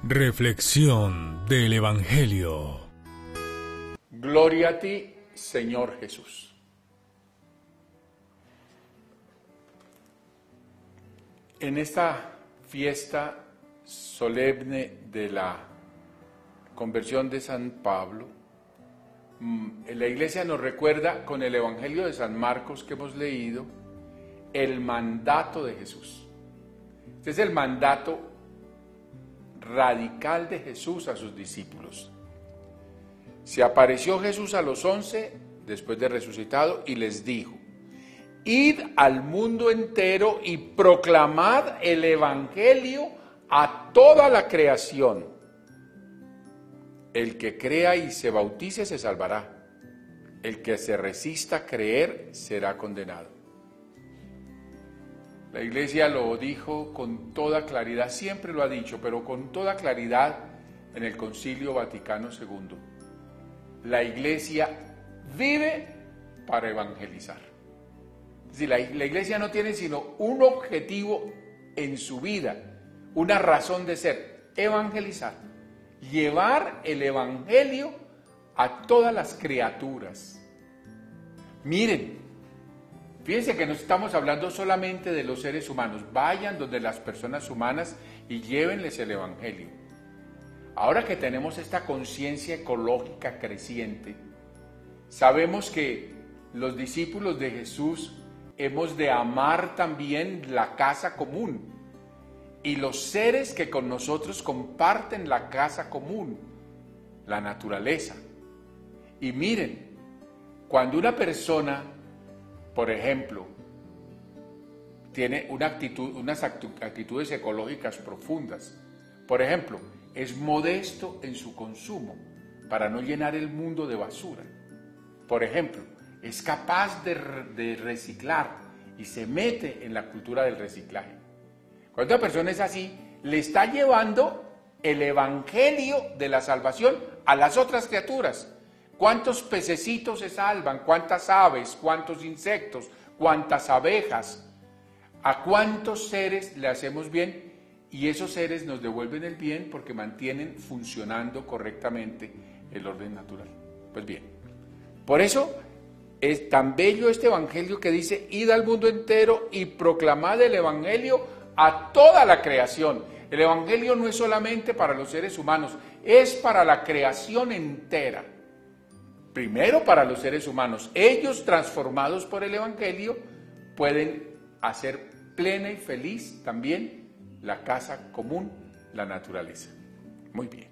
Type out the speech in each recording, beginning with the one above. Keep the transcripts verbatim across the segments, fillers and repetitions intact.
Reflexión del Evangelio. Gloria a ti, Señor Jesús. En esta fiesta solemne de la conversión de San Pablo, la Iglesia nos recuerda con el Evangelio de San Marcos que hemos leído el mandato de Jesús. Este es el mandato radical de Jesús a sus discípulos. Se apareció Jesús a los once después de resucitado y les dijo: id al mundo entero y proclamad el Evangelio a toda la creación. El que crea y se bautice se salvará. El que se resista a creer será condenado. La Iglesia lo dijo con toda claridad, siempre lo ha dicho, pero con toda claridad en el Concilio Vaticano segundo. La Iglesia vive para evangelizar. Es decir, la, la Iglesia no tiene sino un objetivo en su vida, una razón de ser: evangelizar, llevar el Evangelio a todas las criaturas. Miren, fíjense que no estamos hablando solamente de los seres humanos. Vayan donde las personas humanas y llévenles el Evangelio. Ahora que tenemos esta conciencia ecológica creciente, sabemos que los discípulos de Jesús hemos de amar también la casa común y los seres que con nosotros comparten la casa común, la naturaleza. Y miren, cuando una persona, por ejemplo, tiene una actitud, unas actitudes ecológicas profundas, por ejemplo, es modesto en su consumo para no llenar el mundo de basura. Por ejemplo, es capaz de, de reciclar y se mete en la cultura del reciclaje. Cuando una persona es así, le está llevando el evangelio de la salvación a las otras criaturas. ¿Cuántos pececitos se salvan? ¿Cuántas aves? ¿Cuántos insectos? ¿Cuántas abejas? ¿A cuántos seres le hacemos bien? Y esos seres nos devuelven el bien porque mantienen funcionando correctamente el orden natural. Pues bien, por eso es tan bello este evangelio que dice: id al mundo entero y proclamad el evangelio a toda la creación. El evangelio no es solamente para los seres humanos, es para la creación entera. Primero para los seres humanos. Ellos, transformados por el evangelio, pueden hacer plena y feliz también la casa común, la naturaleza. Muy bien.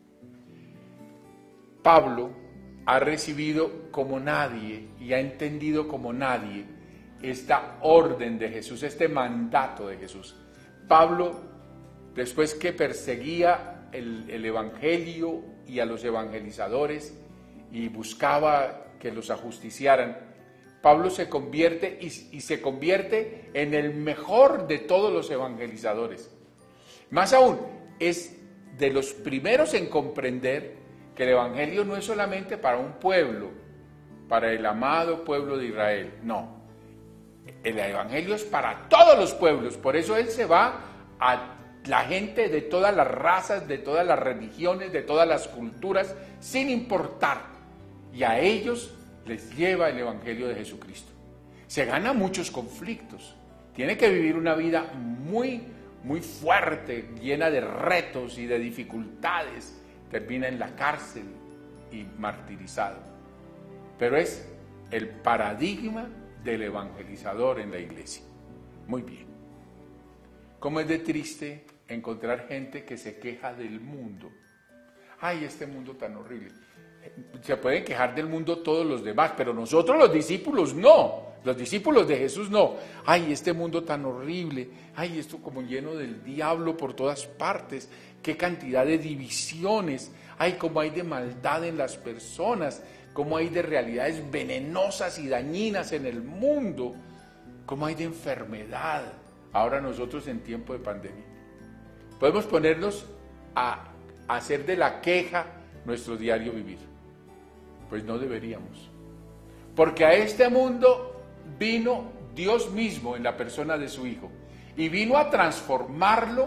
Pablo ha recibido como nadie y ha entendido como nadie esta orden de Jesús, este mandato de Jesús. Pablo, después que perseguía el, el evangelio y a los evangelizadores y buscaba que los ajusticiaran, Pablo se convierte y, y se convierte en el mejor de todos los evangelizadores. Más aún, es de los primeros en comprender que el evangelio no es solamente para un pueblo, para el amado pueblo de Israel, no. El evangelio es para todos los pueblos, por eso él se va a la gente de todas las razas, de todas las religiones, de todas las culturas, sin importar. Y a ellos les lleva el evangelio de Jesucristo. Se gana muchos conflictos. Tiene que vivir una vida muy, muy fuerte, llena de retos y de dificultades. Termina en la cárcel y martirizado. Pero es el paradigma del evangelizador en la iglesia. Muy bien. ¿Cómo es de triste encontrar gente que se queja del mundo? Ay, este mundo tan horrible. Se pueden quejar del mundo todos los demás, pero nosotros los discípulos no. Los discípulos de Jesús no. Ay, este mundo tan horrible. Ay, esto como lleno del diablo por todas partes. Qué cantidad de divisiones. Ay, cómo hay de maldad en las personas. Cómo hay de realidades venenosas y dañinas en el mundo. Cómo hay de enfermedad. Ahora nosotros en tiempo de pandemia. Podemos ponernos a hacer de la queja nuestro diario vivir. Pues no deberíamos. Porque a este mundo vino Dios mismo en la persona de su Hijo y vino a transformarlo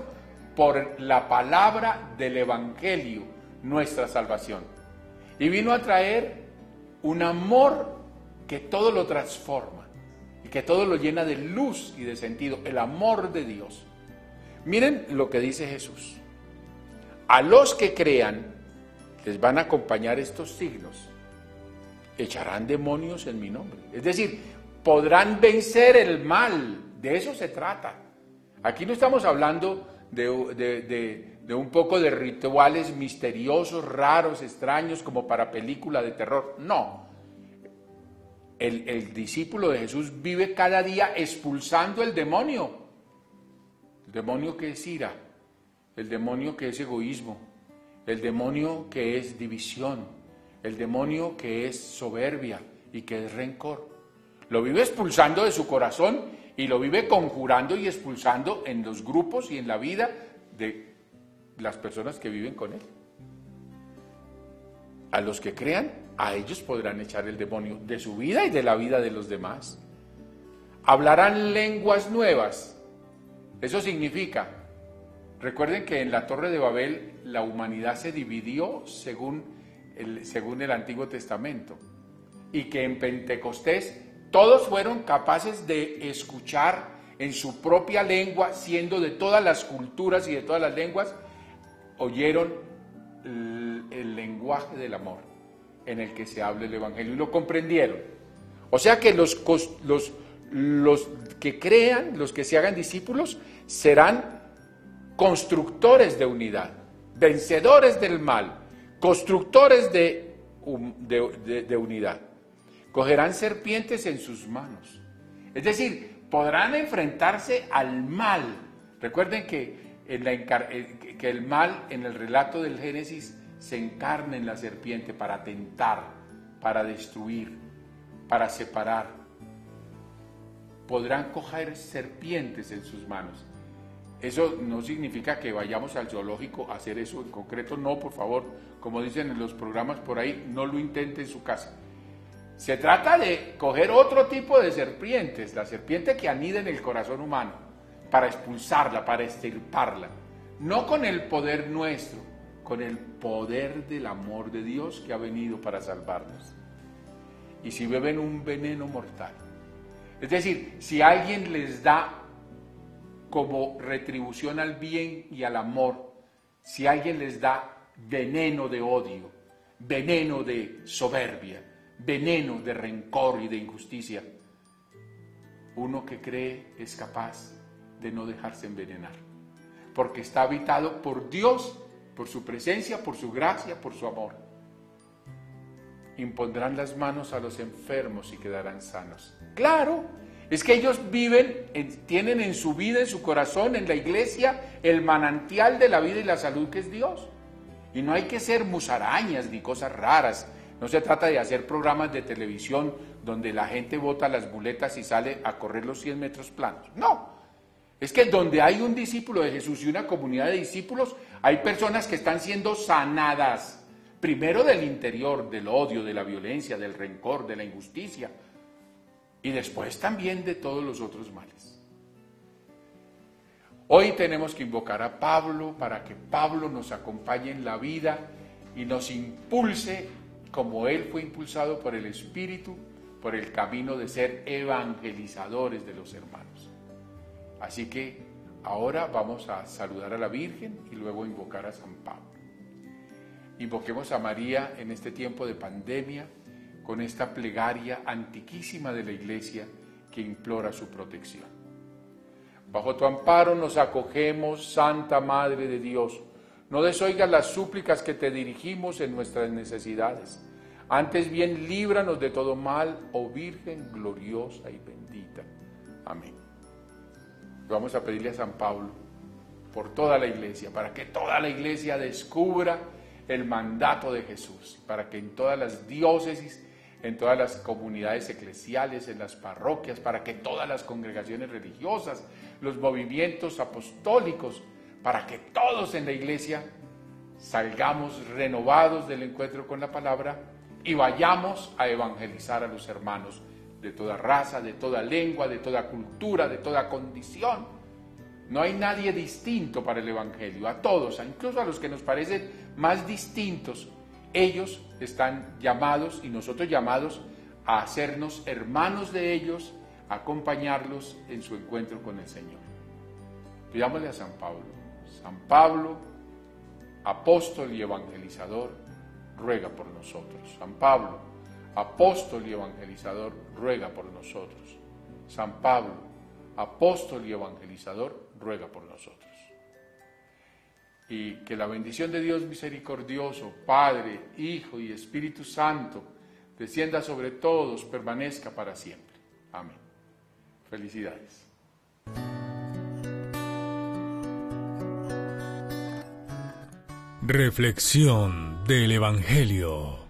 por la palabra del Evangelio nuestra salvación. Y vino a traer un amor que todo lo transforma y que todo lo llena de luz y de sentido, el amor de Dios. Miren lo que dice Jesús. A los que crean les van a acompañar estos signos. Echarán demonios en mi nombre. Es decir, podrán vencer el mal. De eso se trata. Aquí no estamos hablando de, de, de, de un poco de rituales misteriosos, raros, extraños, como para película de terror. No. El, el discípulo de Jesús vive cada día expulsando el demonio. El demonio que es ira. El demonio que es egoísmo. El demonio que es división. El demonio que es soberbia y que es rencor. Lo vive expulsando de su corazón y lo vive conjurando y expulsando en los grupos y en la vida de las personas que viven con él. A los que crean, a ellos podrán echar el demonio de su vida y de la vida de los demás. Hablarán lenguas nuevas. Eso significa, recuerden que en la Torre de Babel la humanidad se dividió según el, según el Antiguo Testamento, y que en Pentecostés todos fueron capaces de escuchar en su propia lengua, siendo de todas las culturas y de todas las lenguas, oyeron el, el lenguaje del amor en el que se habla el Evangelio y lo comprendieron. O sea que los, los, los que crean, los que se hagan discípulos, serán constructores de unidad, vencedores del mal, constructores de, de, de, de unidad. Cogerán serpientes en sus manos. Es decir, podrán enfrentarse al mal. Recuerden que, en la encar- que el mal en el relato del Génesis se encarna en la serpiente para tentar, para destruir, para separar. Podrán coger serpientes en sus manos. Eso no significa que vayamos al zoológico a hacer eso en concreto. No, por favor, como dicen en los programas por ahí, no lo intente en su casa. Se trata de coger otro tipo de serpientes, la serpiente que anida en el corazón humano, para expulsarla, para extirparla. No con el poder nuestro, con el poder del amor de Dios que ha venido para salvarnos. Y si beben un veneno mortal. Es decir, si alguien les da como retribución al bien y al amor, si alguien les da veneno de odio, veneno de soberbia, veneno de rencor y de injusticia, uno que cree es capaz de no dejarse envenenar, porque está habitado por Dios, por su presencia, por su gracia, por su amor. Impondrán las manos a los enfermos y quedarán sanos. Claro, es que ellos viven, tienen en su vida, en su corazón, en la iglesia, el manantial de la vida y la salud que es Dios. Y no hay que ser musarañas ni cosas raras. No se trata de hacer programas de televisión donde la gente bota las muletas y sale a correr los cien metros planos. No, es que donde hay un discípulo de Jesús y una comunidad de discípulos, hay personas que están siendo sanadas, primero del interior, del odio, de la violencia, del rencor, de la injusticia, y después también de todos los otros males. Hoy tenemos que invocar a Pablo para que Pablo nos acompañe en la vida y nos impulse como él fue impulsado por el Espíritu, por el camino de ser evangelizadores de los hermanos. Así que ahora vamos a saludar a la Virgen y luego invocar a San Pablo. Invoquemos a María en este tiempo de pandemia con esta plegaria antiquísima de la Iglesia que implora su protección. Bajo tu amparo nos acogemos, Santa Madre de Dios. No desoigas las súplicas que te dirigimos en nuestras necesidades. Antes bien, líbranos de todo mal, oh Virgen gloriosa y bendita. Amén. Vamos a pedirle a San Pablo por toda la iglesia, para que toda la iglesia descubra el mandato de Jesús, para que en todas las diócesis, en todas las comunidades eclesiales, en las parroquias, para que todas las congregaciones religiosas, los movimientos apostólicos, para que todos en la iglesia salgamos renovados del encuentro con la palabra y vayamos a evangelizar a los hermanos de toda raza, de toda lengua, de toda cultura, de toda condición, No hay nadie distinto para el Evangelio. A todos, incluso a los que nos parecen más distintos, ellos están llamados y nosotros llamados a hacernos hermanos de ellos, a acompañarlos en su encuentro con el Señor. Pidámosle a San Pablo. San Pablo, apóstol y evangelizador, ruega por nosotros. San Pablo, apóstol y evangelizador, ruega por nosotros. San Pablo, apóstol y evangelizador, ruega por nosotros. Y que la bendición de Dios misericordioso, Padre, Hijo y Espíritu Santo, descienda sobre todos, permanezca para siempre. Amén. Felicidades. Reflexión del Evangelio.